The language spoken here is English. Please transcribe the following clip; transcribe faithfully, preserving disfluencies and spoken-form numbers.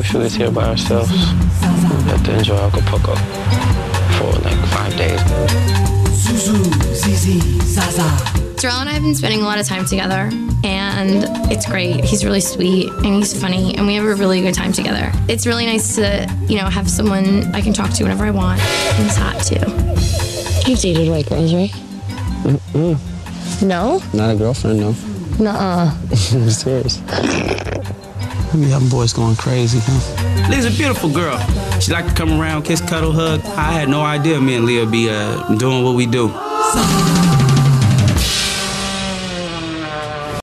she was here by herself. We got to enjoy Acapulco for like five days. Darrell and I have been spending a lot of time together, and it's great. He's really sweet, and he's funny, and we have a really good time together. It's really nice to, you know, have someone I can talk to whenever I want, and he's hot too. You've dated white girls, right? Mm-mm. No? Not a girlfriend, no. Nuh-uh. I'm serious. Them boys going crazy, huh? Leah's a beautiful girl. She like to come around, kiss, cuddle, hug. I had no idea me and Leah be uh, doing what we do.